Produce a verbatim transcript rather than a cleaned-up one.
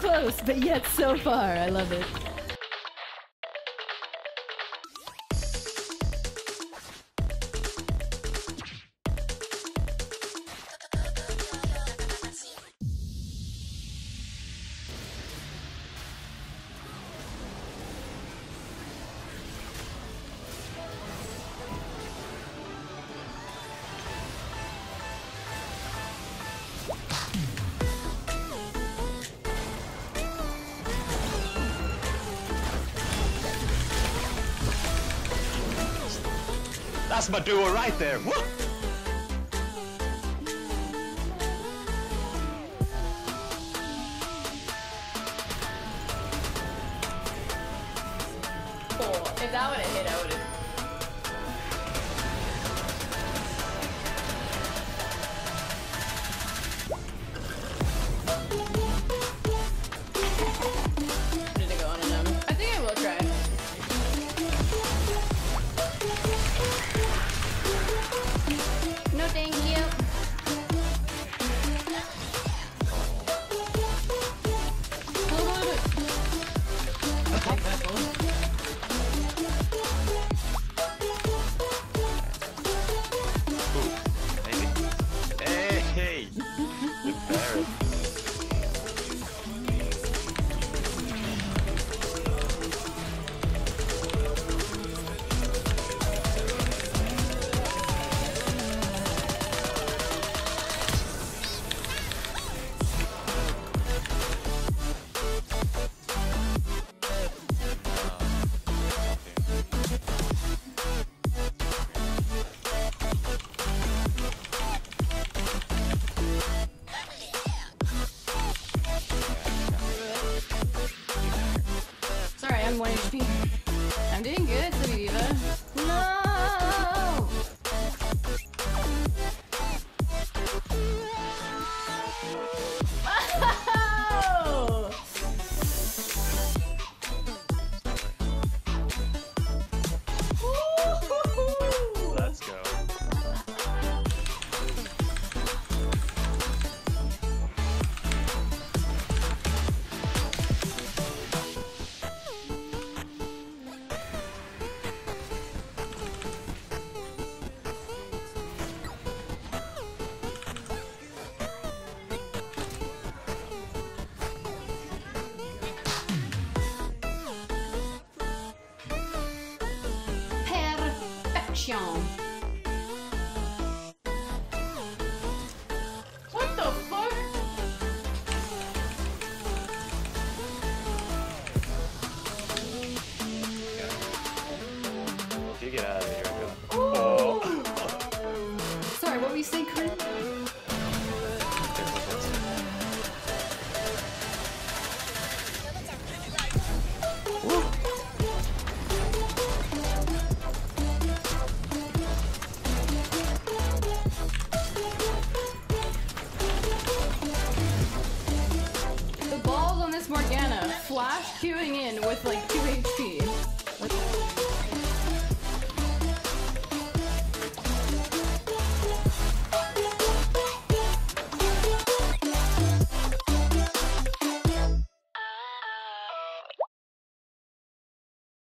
close, but yet so far. I love it. That's my duo right there. Woo! Cool. If that would have hit, I would have. Did it go on a numb? I think I will try. No, thank you. Hey, hey! Good parrot. Sorry, I'm one H P. I'm doing good, Saviva. No! Oh! Let's go. Perfection. What the fuck? If you get out of here, go. Oh. Sorry, what were you saying, Corinne? The balls on this Morgana flash queuing in with like